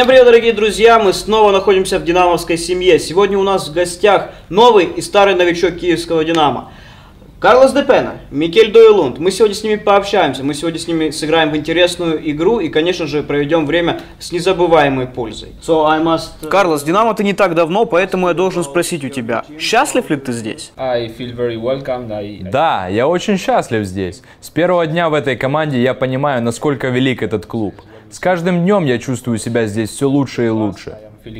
Всем привет, дорогие друзья! Мы снова находимся в динамовской семье. Сегодня у нас в гостях новый и старый новичок киевского Динамо. Карлос Де Пена, Микель Дойлунд. Мы сегодня с ними пообщаемся, мы сегодня с ними сыграем в интересную игру и, конечно же, проведем время с незабываемой пользой. Карлос, Динамо ты не так давно, поэтому я должен спросить у тебя, счастлив ли ты здесь? Да, я очень счастлив здесь. С первого дня в этой команде я понимаю, насколько велик этот клуб. С каждым днем я чувствую себя здесь все лучше и лучше.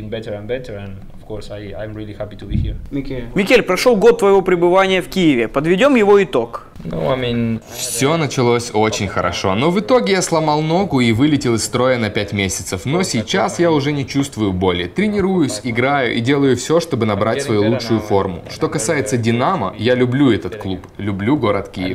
Микель, прошел год твоего пребывания в Киеве. Подведем его итог. Все началось очень хорошо, но в итоге я сломал ногу и вылетел из строя на 5 месяцев. Но сейчас я уже не чувствую боли. Тренируюсь, играю и делаю все, чтобы набрать свою лучшую форму. Что касается Динамо, я люблю этот клуб, люблю город Киев.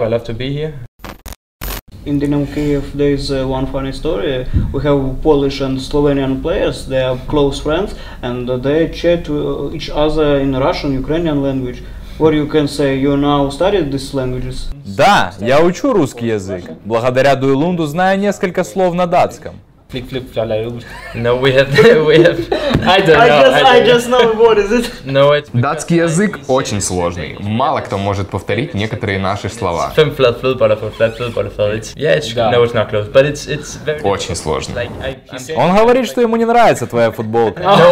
In Dynamo Kyiv there is one funny story. We have Polish and Slovenian players, they are close friends and they chat to each other in Russian, Ukrainian language. What you can say, you now studied these languages? Да, я учу русский язык. Благодаря Дойлунду знаю несколько слов на датском. No, we have. I just know what is it. No, it's Датский язык очень сложный. Мало кто может повторить некоторые наши слова. it's no, it's not close, but it's very. Очень сложно. Like Он говорит, что ему не нравится твоя футболка. no,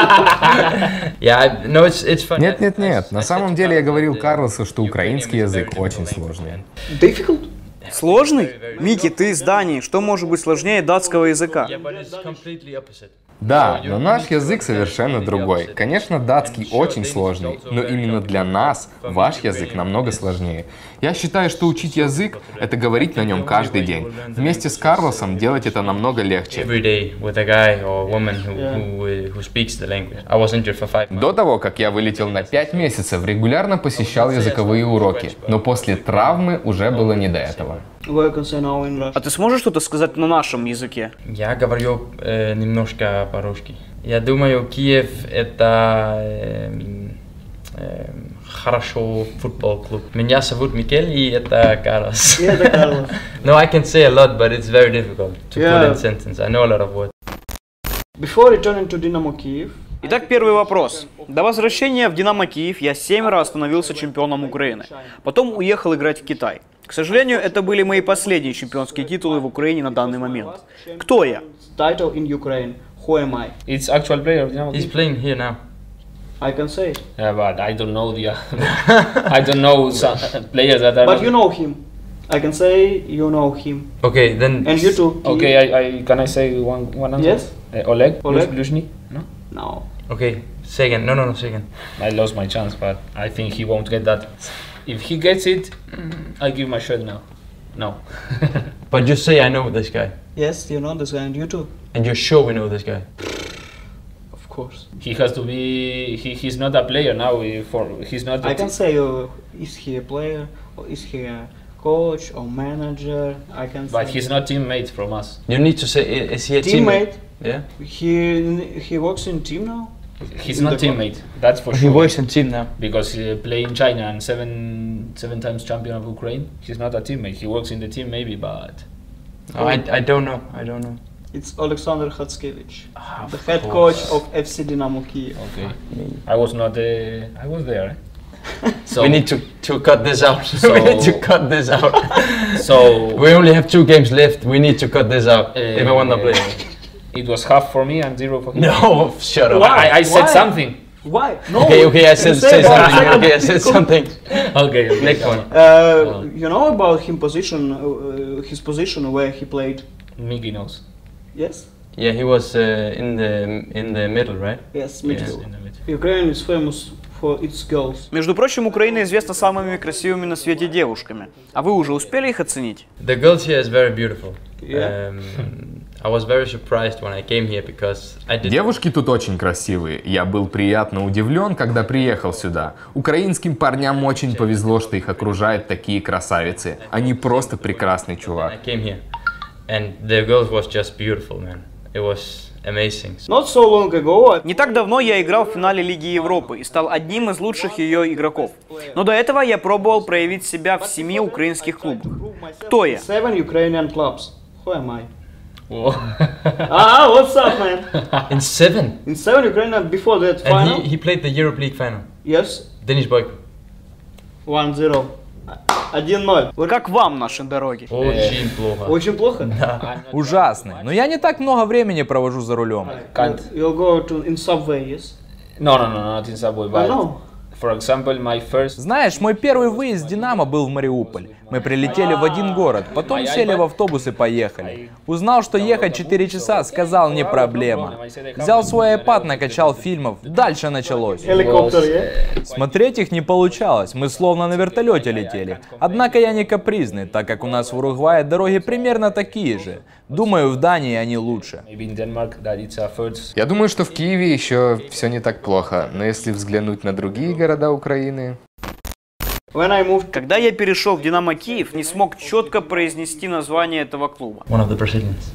yeah, no, it's funny. Нет. На самом деле я говорил Карлосу, что украинский язык очень сложный. Difficult? Сложный? Микки, ты из Дании. Что может быть сложнее датского языка? Yeah, but it's completely opposite. Да, но наш язык совершенно другой. Конечно, датский очень сложный, но именно для нас ваш язык намного сложнее. Я считаю, что учить язык — это говорить на нем каждый день. Вместе с Карлосом делать это намного легче. Every day with a guy or woman who speaks the language. I was injured for 5 months. До того, как я вылетел на 5 месяцев, регулярно посещал языковые уроки, но после травмы уже было не до этого. What you can say now in Russian? А ты сможешь что-то сказать на нашем языке? Я говорю немножко по-русски. Я думаю, Киев это хорошо футбол клуб. Меня зовут Микель, и это Карлос. Это Карлос. No, I can say a lot, but it's very difficult to put in sentence. I know a lot of words. Before returning to Dynamo Kyiv. Итак, первый вопрос. До возвращения в Динамо Киев я 7 раз становился чемпионом Украины. Потом уехал играть в Китай. К сожалению, это были мои последние чемпионские титулы в Украине на данный момент. Кто я? Title in Ukraine. Who am I? It's actual player of Dynamo He's Kyiv. playing here now. I can say it. Yeah, but I don't know the I don't know some players that are. But you know him. I can say you know him. Okay, then. And you too. Okay, I can I say one answer? Yes. Oleg Oleg? Blushny? No, No. Okay, say again. No, say again. I lost my chance, but I think he won't get that. If he gets it, I give my shirt now. No. But just say I know this guy. Yes, you know this guy and you too. And you're sure we know this guy. Of course. He has to be. He's not a player now. He's not. I can say is he a player or is he a coach or manager? I can say. But he's not teammate from us. You need to say, is he a teammate. Yeah. He works in team now. He's not teammate. That's for He sure. works in team now. Because he played in China and seven times champion of Ukraine. He's not a teammate. He works in the team maybe, but. Oh, I don't know. I don't know. It's Alexander Khatskevich, the head coach of FC Dynamo Kyiv. Okay. I was not. I was there. So We need to cut this out. So- We need to cut this out. So We only have 2 games left. We need to cut this out if I want to play. it was half for me and 0 for him. No, shut up. Why? I said Why? something. Why? No. Okay, I said say that. something. Okay, I said something. Okay. Next one. You know about his position where he played? Miggy knows. Yes. Yeah, he was in the middle, right? Yes. Yes, Midfield. in the mid. Ukraine is famous for its girls. Между прочим, Украина известна самыми красивыми на свете девушками. А вы уже успели их оценить? The girls here is very beautiful. Yeah. I was very surprised when I came here because I did. Девушки тут очень красивые. Я был приятно удивлен, когда приехал сюда. Украинским парням очень повезло, что их окружают такие красавицы. Они просто прекрасный I чувак. came here, and the girls was just beautiful, man. It was amazing. Not so long ago. Не так давно я играл в финале Лиги Европы и стал одним из лучших ее игроков. Но до этого я пробовал проявить себя в 7 украинских клубах. Кто я? 7 Ukrainian clubs. Who am I? Whoa. What's up, man? In 7. In 7 Ukraine before that And final? he played the Europe League final. Yes. Denis Boyko. 1-0. 1-0. Как вам наши дороги? Очень плохо. Очень плохо? Ужасный. Но я не так много времени провожу за рулем. Can't. You'll go to in subway, yes? No, not in subway. I But know. for example, my first. Знаешь, мой первый выезд с Динамо был в Мариуполь. Мы прилетели в один город, потом сели в автобус и поехали. Узнал, что ехать 4 часа, сказал, не проблема. Взял свой iPad, накачал фильмов, дальше началось. Helicopter, yeah? Смотреть их не получалось, мы словно на вертолете летели. Однако я не капризный, так как у нас в Уругвае дороги примерно такие же. Думаю, в Дании они лучше. Maybe in Denmark that it's a first. Я думаю, что в Киеве еще все не так плохо, но если взглянуть на другие города Украины... Когда я перешел в Динамо Киев, не смог четко произнести название этого клуба. One of the Brazilians.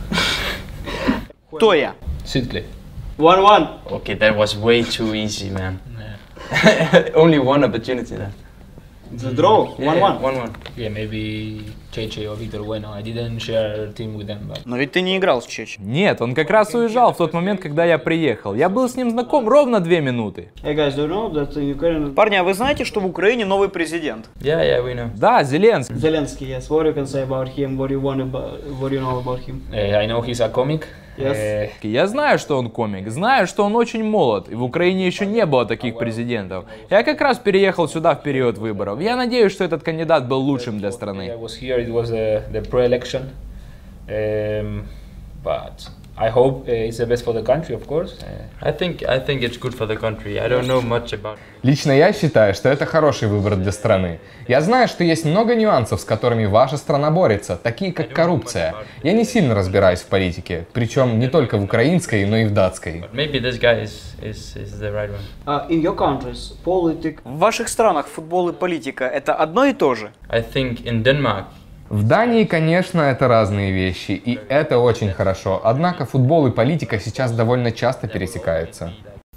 Кто я? Sydkley. 1-1. Okay, that was way too easy, man. Only one opportunity then. It's a draw. 1-1. 1-1. Yeah, maybe Cheche or Victor Bueno. I didn't share a team with them, but. Но ведь ты не играл с Чечи. Нет, он как раз уезжал в тот момент, когда я приехал. Я был с ним знаком ровно 2 минуты. Hey guys, do you know that in Ukraine... Парни, а вы знаете, что в Украине новый президент? Yeah, we know. Да, Зеленский. Zelensky, yes. What you can say about him? What you know about him? I know he's a comic. Yes. Я знаю, что он комик, знаю, что он очень молод, и в Украине еще не было таких президентов. Я как раз переехал сюда в период выборов. Я надеюсь, что этот кандидат был лучшим для I страны. was here. It was the pre-election, but I hope it's the best for the country, of course. I think it's good for the country. I don't know much about. Лично я считаю, что это хороший выбор для страны. Я знаю, что есть много нюансов, с которыми ваша страна борется, такие как коррупция. Я не сильно разбираюсь в политике, причем не только в украинской, но и в датской. Maybe this guy is the right one. In your countries, politics... В ваших странах футбол и политика это одно и то же? I think in Denmark. В Дании, конечно, это разные вещи, и это очень хорошо. Однако футбол и политика сейчас довольно часто пересекаются.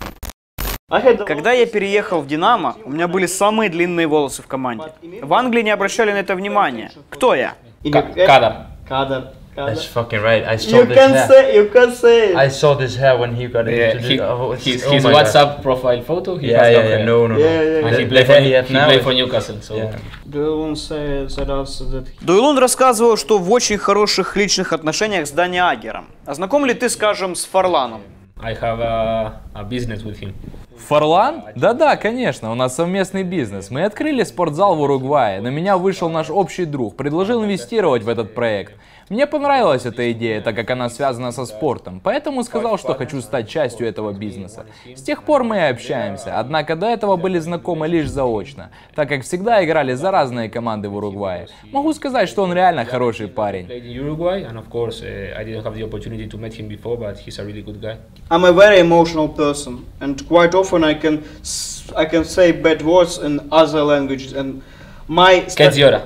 Когда я переехал в Динамо, у меня были самые длинные волосы в команде. В Англии не обращали на это внимания. Кто я? Kadar. Кадар. That's fucking right. I saw You this can hair. say, you can say. I saw this hair when he got Yeah, introduced. his my God. WhatsApp profile photo. He Yeah, has yeah, no yeah. hair. No. Yeah. And The- he the played hair he has now is- for Newcastle. So Yeah. Дуэлун said us that... Дуэлун рассказывал, что в очень хороших личных отношениях с Дани Агером. А знаком ли ты, скажем, с Фарланом? I have a business with him. Фарлан? Да-да, конечно, у нас совместный бизнес. Мы открыли спортзал в Уругвае. На меня вышел наш общий друг, предложил инвестировать в этот проект. Мне понравилась эта идея, так как она связана со спортом, поэтому сказал, что хочу стать частью этого бизнеса. С тех пор мы и общаемся, однако до этого были знакомы лишь заочно, так как всегда играли за разные команды в Уругвае. Могу сказать, что он реально хороший парень. Played in Uruguay, and of course, I didn't have the opportunity to meet him before, but he's a really good guy. I'm a very emotional person, and quite often I can say bad words in other languages, and my... Kedziora.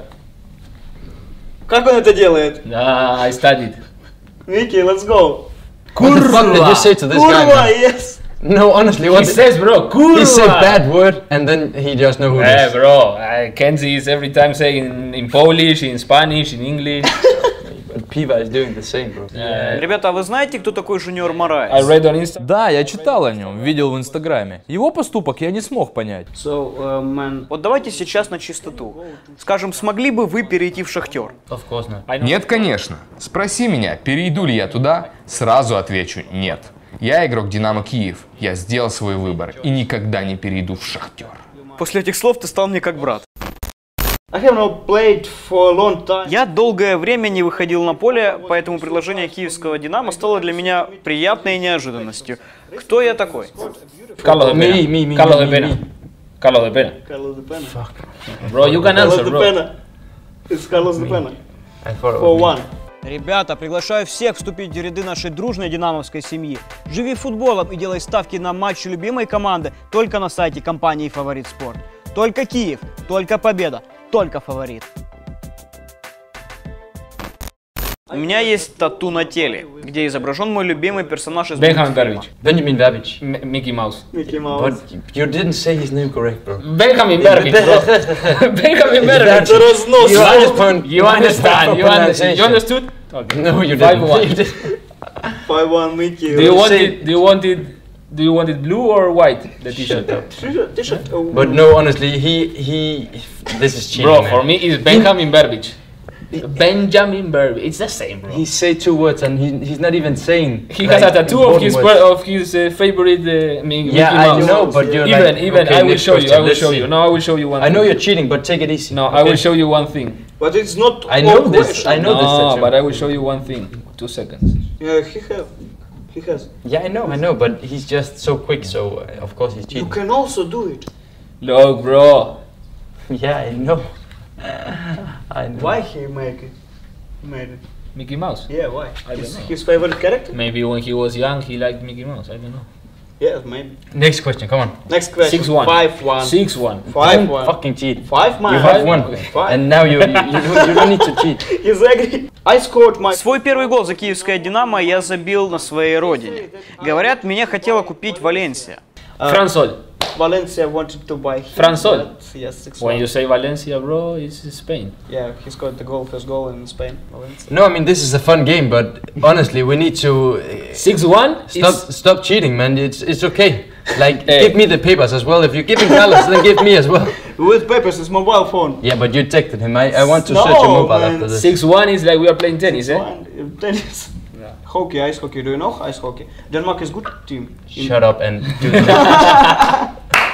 Как он это делает? I studied. Вики, let's go. What the fuck did you say to this guy, Курва, man? yes. No, honestly, what He says, bro, kurwa. he said bad word and then he just know who it Yeah, is. bro. Kenzie is every time saying in Polish, in Spanish, in English. But Piva is doing the same, bro. Ребята, а вы знаете, кто такой Жуниор I Мораес? read on Insta. Да, я читал о нем, видел в Инстаграме. Его поступок я не смог понять. Вот давайте сейчас на чистоту. Скажем, смогли бы вы перейти в Шахтер? Of course not. Нет, конечно. Спроси меня, перейду ли я туда, сразу отвечу нет. Я игрок Динамо Киев, я сделал свой выбор и никогда не перейду в Шахтер. После этих слов ты стал мне как брат. Я долгое время не выходил на поле, поэтому предложение киевского «Динамо» стало для меня приятной неожиданностью. Кто я такой? Carlos de Pena. Me. Carlos de Pena. Carlos de Pena. Bro, you can answer, bro. It's Carlos de Pena. I thought it For was one. Ребята, приглашаю всех вступить в ряды нашей дружной динамовской семьи. Живи футболом и делай ставки на матчи любимой команды только на сайте компании «Фаворит Спорт». Только Киев, только победа, только фаворит. У меня есть тату на теле, где изображен мой любимый персонаж из Benjamin Verbic. Benjamin Babic. Mickey Mouse. But you didn't say his name correct, bro. Benjamin Verbic, bro. Benjamin Verbic. You understand? You understand? You understood? Okay. No, you 5-1. didn't. You did. 5-1 Mickey. Do you want it blue or white? The t-shirt. T-shirt. But no, honestly, he. This is cheating. Bro, man. for me it's Benjamin Burbidge. Benjamin Burbidge. It's the same, bro. He say 2 words and he's not even saying. He like, has a tattoo of important his words. favorite Mickey Yeah, I Mouse. know, but you're Even, like. even, okay, I will next show you. question, I will let's show see. you. No, I will show you one. I know thing. you're cheating, but take it easy. No, okay? I will show you one thing. But it's not. I know all this. question. I know this. No, tattoo. but I will show you one thing. 2 seconds. Yeah, he has. Yeah, I know, but he's just so quick, so of course he's You cheating. can also do it. Look, bro. Yeah, I know. I know. Why he make it? Made it. Mickey Mouse. Yeah, why? I don't know. His favorite character? Maybe when he was young, he liked Mickey Mouse. I don't know. Yes, maybe. Next question, come on. Next question. 6-1. 5-1. 6-1. 5-1. Fucking cheat. 5 man. You have won, Five. and now you don't need to cheat. He's angry. I scored my. Свой первый гол за киевское «Динамо» я забил на своей родине. Говорят, меня хотела купить Валенсия. Fransol. Valencia wanted to buy him. Fransol. but Yes, 6-1. When you say Valencia, bro, it's Spain. Yeah, he scored the first goal in Spain. Valencia. No, I mean this is a fun game, but honestly, we need to 6-1. stop cheating, man. It's okay. Like Hey. give me the papers as well. If you're giving Carlos, then give me as well. With papers, his mobile phone. Yeah, but you texted him. I want to No, search your mobile man. after this. 6-1 is like we are playing tennis, eh? Fine. Tennis. Hockey, ice hockey. Do you know ice hockey? Denmark is good team. Shut up and do the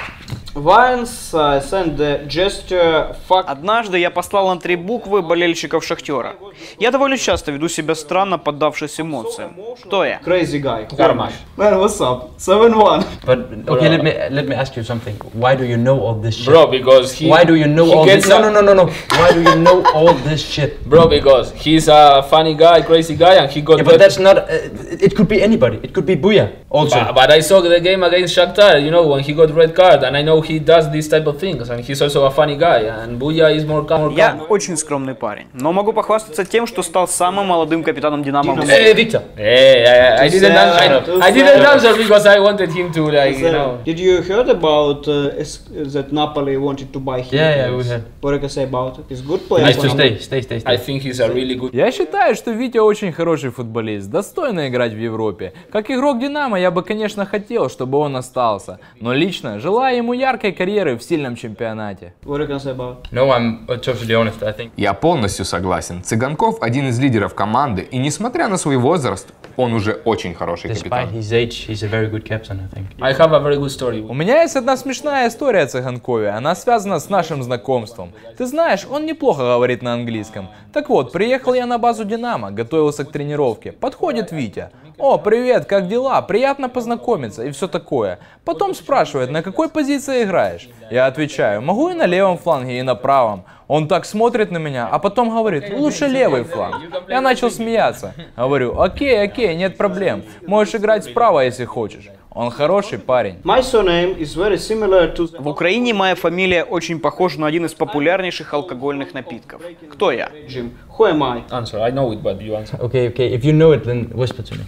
Once sent the gesture fuck. Однажды я послал на 3 буквы болельщиков «Шахтера». Я довольно часто веду себя странно, поддавшись эмоциям. Кто я? Crazy guy. Garmash. Man, what's up? 7-1. But okay, let me ask you something. Why do you know all this shit? Bro, because he. Why do you know he all gets this? a- No. Why do you know all this shit? Bro, because he's a funny guy, crazy guy, and he got. Yeah, but that's not. It could be anybody. It could be Booyah also. But I saw the game against Shakhtar, you know, when he got red card, and I know he does these type of things, and he's also a funny guy, and Booyah is more calm. Я очень скромный парень, но могу похвастаться тем, что стал самым молодым капитаном «Динамо». Hey, Victor. Hey, I didn't answer. I didn't answer because I wanted him to, like, you know. Did you heard about that Napoli wanted to buy him? Yeah, we heard. What I can say about it? He's good player. Nice for to Napoli. stay. I think he's a really good. Я считаю, что Витя очень хороший футболист, достойно играть в Европе. Как игрок «Динамо» я бы, конечно, хотел, чтобы он остался. Но лично желаю ему яркой карьеры в сильном чемпионате. What I can say about? No, I'm totally honest. I think. Я полностью согласен. Цыганков один из лидеров команды, и несмотря на свой возраст, он уже очень хороший Despite капитан. his age, he's a very good captain, I think. I have a very good story. У меня есть одна смешная история о Цыганкове, она связана с нашим знакомством. Ты знаешь, он неплохо говорит на английском. Так вот, приехал я на базу «Динамо», готовился к тренировке. Подходит Витя. «О, привет, как дела? Приятно познакомиться» и все такое. Потом спрашивает, на какой позиции играешь? Я отвечаю, могу и на левом фланге, и на правом. Он так смотрит на меня, а потом говорит, лучше левый фланг. Я начал смеяться. Говорю, окей, нет проблем. Можешь играть справа, если хочешь. Он хороший парень. My surname is very similar to. В Украине моя фамилия очень похожа на один из популярнейших алкогольных напитков. Кто я? Jim. Who am I? Answer. I know it, but you answer. Okay. If you know it, then whisper to me.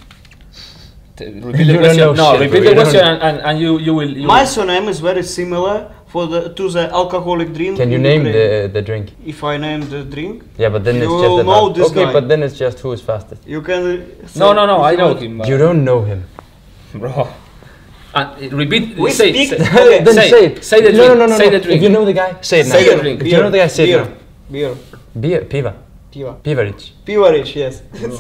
Repeat You the don't question. know No, shit, repeat bro. the You don't question, and you will. You My will. surname is very similar to the alcoholic drink. Can you in name Ukraine. the drink? If I name the drink, Yeah, but then You it's will just know about. this Okay, guy. but then it's just who is fastest. you can. No, I know him. You don't know him. Bro. Repeat. We say, speak- say, Okay, Then say it. Say the drink. No. Say the drink. If you know the guy, say it now. Say the drink. If you know the guy, say it now. Beer. Beer, piva, Piva. Pivaric. Pivarich, yes.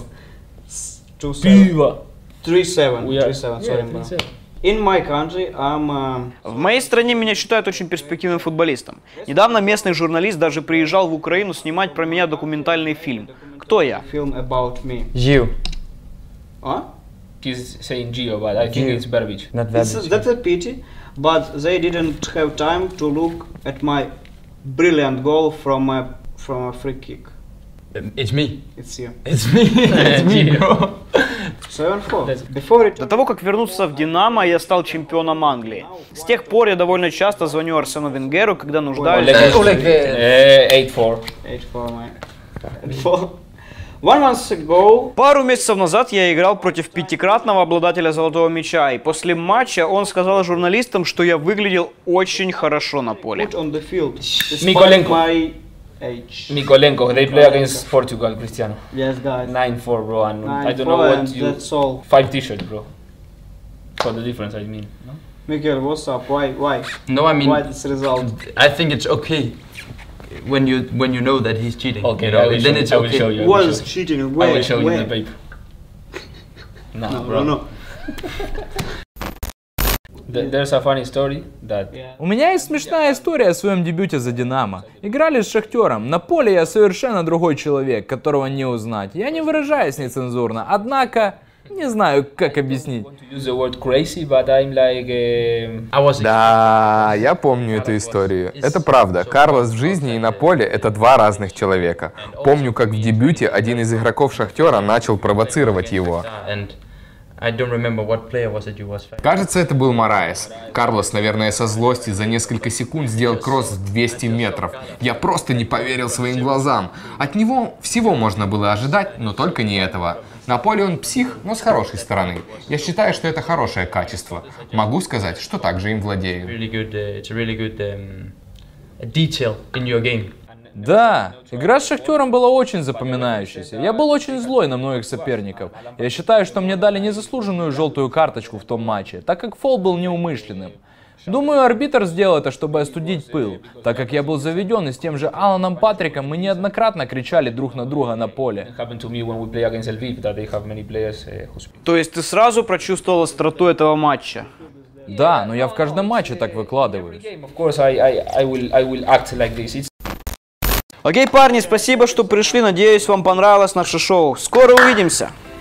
2-7. Piva. 3-7. We are. 3-7. Yeah, Sorry, bro. 3-7. In my country, I'm. В моей стране меня считают очень перспективным футболистом. Недавно местный журналист даже приезжал в Украину снимать про меня документальный фильм. Кто я? Film about me. You, Huh? He's saying Gio, but I think Gio. it's Berbic. not That's Vabic. a pity, but they didn't have time to look at my brilliant goal from a free kick. It's me. It's you. It's me. It's me, bro. 7-4. Before it. До того, как вернуться в «Динамо», я стал чемпионом Англии. С тех пор я довольно часто звоню Арсену Венгеру, когда нуждаюсь... Oleg, 8-4. 8-4, man. 1 month ago, Пару месяцев назад я играл против пятикратного обладателя золотого мяча, и после матча он сказал журналистам, что я выглядел очень хорошо на поле. put on the field. Despite Mikolenko. my H. Mikolenko, they play against Portugal, Cristiano. Yes, guys. 9-4, bro, and I don't 9-4 know what and you... that's all. 5 t-shirts, bro. For the difference, I mean. No? Miguel, what's up? Why? No, I mean, Why this result? I think it's okay when you know that he's cheating. Okay, you know, I will then show, it's I will okay. show you. I What will is show you. cheating? I Where? will show you Where? in the paper. No, No, bro. no. There's a funny story that У меня есть смешная история о своем дебюте за Динамо. Играли с Шахтером. На поле я совершенно другой человек, которого не узнать. Я не выражаюсь нецензурно, однако не знаю, как объяснить. to use the word crazy, but I'm like I was Да, я помню эту историю. Это правда. Карлос в жизни и на поле — это два разных человека. Помню, как в дебюте один из игроков Шахтера начал провоцировать его. and I don't remember what player was it you was. Кажется, это был Мораес. Карлос, наверное, со злости за несколько секунд сделал кросс в 200 метров. Я просто не поверил своим глазам. От него всего можно было ожидать, но только не этого. На поле он псих, но с хорошей стороны. Я считаю, что это хорошее качество. Могу сказать, что также им владею. Really good. It's a really good detail in your game. Да, игра с Шахтером была очень запоминающейся. Я был очень злой на многих соперников. Я считаю, что мне дали незаслуженную желтую карточку в том матче, так как фол был неумышленным. Думаю, арбитр сделал это, чтобы остудить пыл, так как я был заведен, и с тем же Аланом Патриком мы неоднократно кричали друг на друга на поле. happened to me when we play against Lviv that they have many players who speak. То есть ты сразу прочувствовал остроту этого матча? Да, но я в каждом матче так выкладываюсь. Of course, I will act like this. It's Окей, парни, спасибо, что пришли. Надеюсь, вам понравилось наше шоу. Скоро увидимся.